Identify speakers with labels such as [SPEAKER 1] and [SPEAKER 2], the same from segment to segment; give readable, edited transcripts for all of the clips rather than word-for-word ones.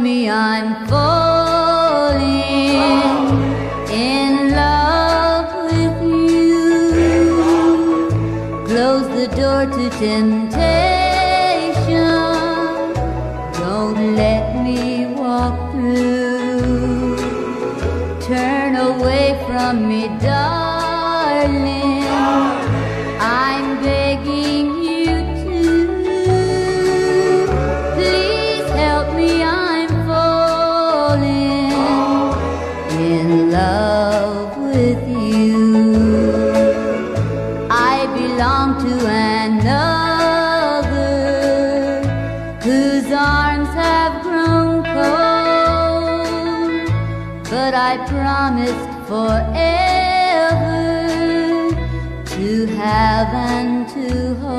[SPEAKER 1] me, I'm falling in love with you. Close the door to temptation. Don't let me walk through. Turn away from me, darling. I'm begging you to. Please help me, I'm falling in love with you. I belong to another whose arms have grown cold, but I promised forever to have and to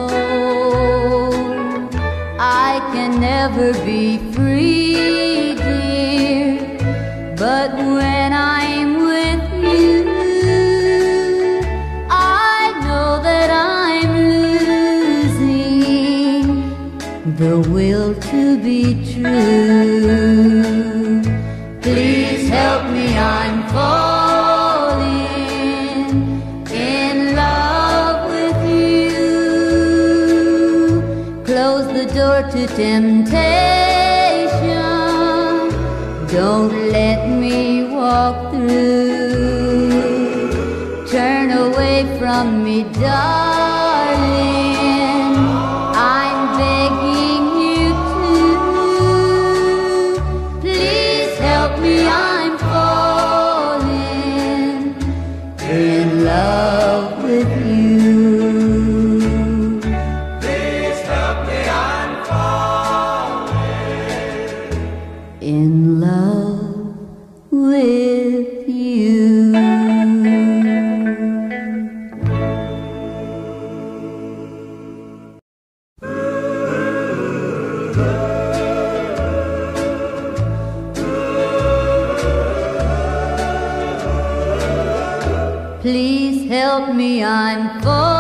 [SPEAKER 1] hold. I can never be free, dear, but when I'm with you, I know that I'm losing the will to be true. Please help me, I'm falling in love with you. Close the door to temptation. Don't let me walk through. Turn away from me, darling. I'm begging you to. Please help me, I'm falling in love with you.
[SPEAKER 2] Please help me, I'm falling
[SPEAKER 1] in love with you. Please help me, I'm falling